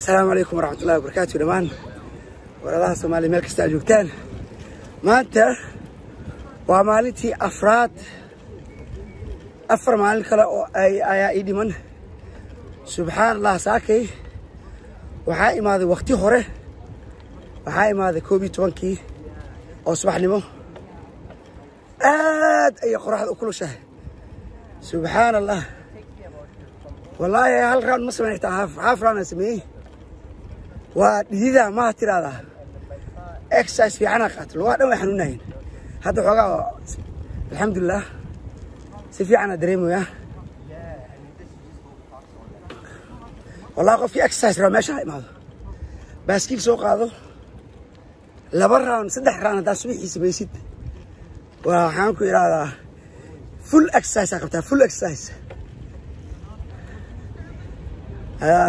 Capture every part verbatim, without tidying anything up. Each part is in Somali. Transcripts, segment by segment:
السلام عليكم ورحمة الله وبركاته دمان والله Soomaali meel kasta joogtaan maanta waa maalintii afraad afar maalin kale oo ay ayaa ii dhiman subxaanallah saakay waxaa imaaday waqti hore waxaa imaaday koob iyo tobankii oo subaxnimo aad ay qoraxda u kulushahay subxaanallah wallahi hal round ma sameeyay haaf haaf round sameeyay وديدا ما ترى هذا إكساس في عناقات الواحد ما يحنونين هذا حقا الحمد لله سفي عنا دريمو يا والله في إكساس رماشة ما بس كيف سوق هذا لبرا نصدح رانا دا سوي حسب يسيد وحنكو هذا فول إكساس أخذتها فول إكساس آه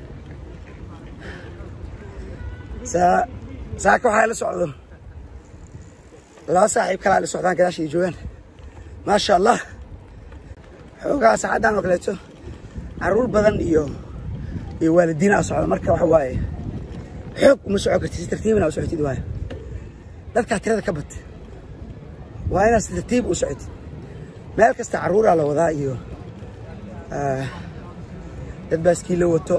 سا ساكو حال سعودو لا صاحب كلا السعودان كذا شيء جوان ما شاء الله حوجا سعدان وكلته عرور بدن إيوه والدين أصعد مركب حواي حكم مسعود ترتيبنا وسعودي دواي لا تكثر هذا كبت وأنا ترتيب وسعود مالك استعرور على وضعيه آه تبس كيلو وتو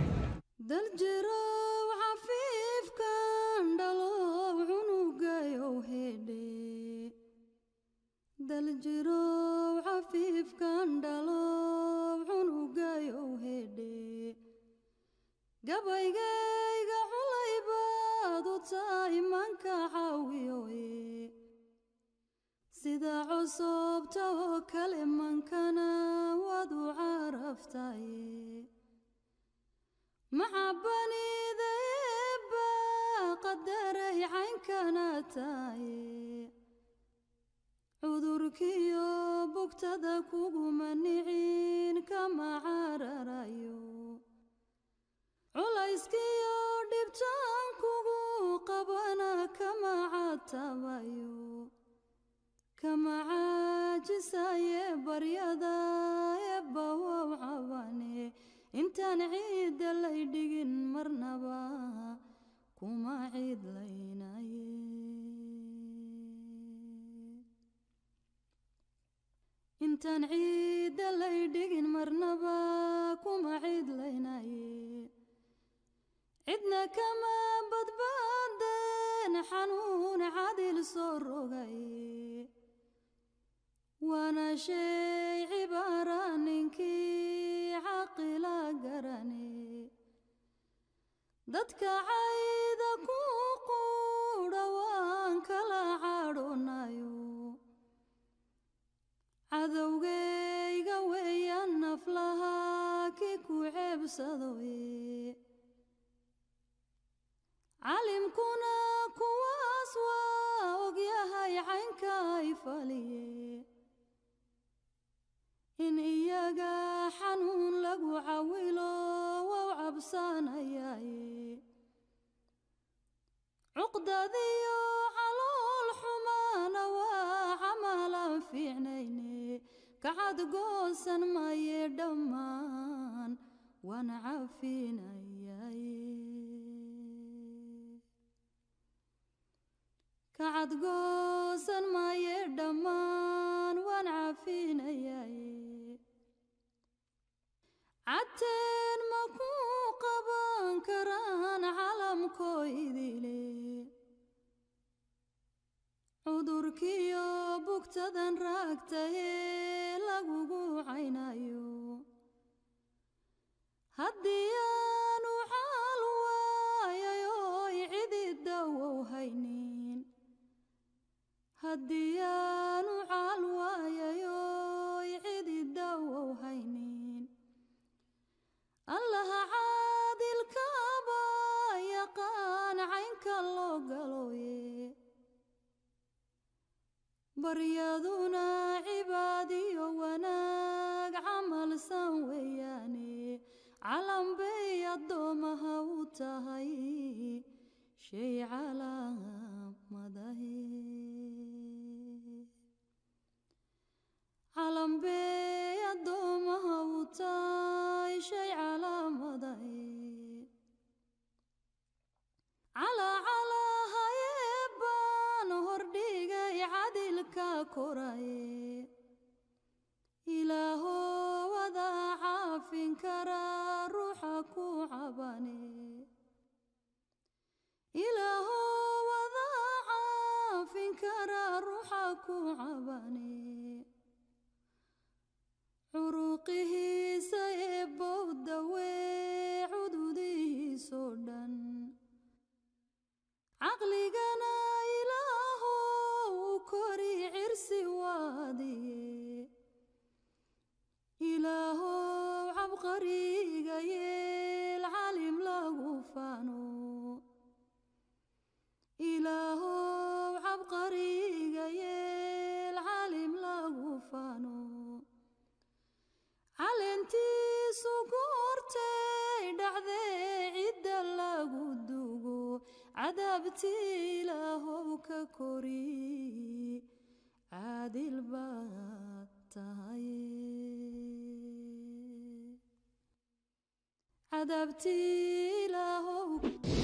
daljiro xafiif kan dhalo cunugayo hedhe gabaygayga xulaybaad u tahay manka xawiyoye sida cusubta oo kale mankana waad u caraftaye maxabanidayba qadaray caynkana taye cudurkiyo bugtada kuguma nicin kama cararayo culayskiyo dhibtaan kugu qabana kama catabayo kama caajisaye baryada eebba wow cabane intaan ciidda lay dhigin marnaba kuma ciidlaynaye intaan ciidda lay dhigin marnaba kuma ciidlaynaye cidna kama badbaadeen xanuun cadil soo rogaye waana shay cibaara ninkii caqila garane dadka cayda ku quudha waan kala cadhoonayo cadowgayga weeyaan naflaha kii ku ceebsadoye calimkuna kuwaas waa ogyahay caynka ay faliye in iyaga xanuun lagu cawilo wow cabsanayaye cuqdadiyo calool xumaana waa camalan fiicnayne kacad goosan maye dhammaan waan cafinayaye kacad goosan maye dhammaan waan cafinayaye cateen ma ku qaban karaan calamkoydile cudurkiyo bugtadan raagtaye lagugu caynayo haddii aanu xaal waayayoy cidi dawow haynin haddii aanu xaal waayayoy cidi dawow haynin allaha caadilkaaba yaqaan caynka loo galoye baryaduna cibaadiyo wanaag camalsan weeyaane calan bay addoomaha u tahay shay calaamadahe calan bay addoomaha u tahay shay calaamadahe koraye ilaaho wada caafin kara ruuxa ku cabane ilaaho wada caafin kara ruuxa ku cabane curuqihiisa eebbow dawee cududihiisoo dhan caqligana ilaahow kori cirsi waadiye ilaahow cabqariga yeel calim lagu faano ilaahow cabqariga yeel calim lagu faano calentiisu goortay dhacdee cidda lagu dugo cadaabtii ilaahow ka kori caadil baad tahay cadaabtii ilaahow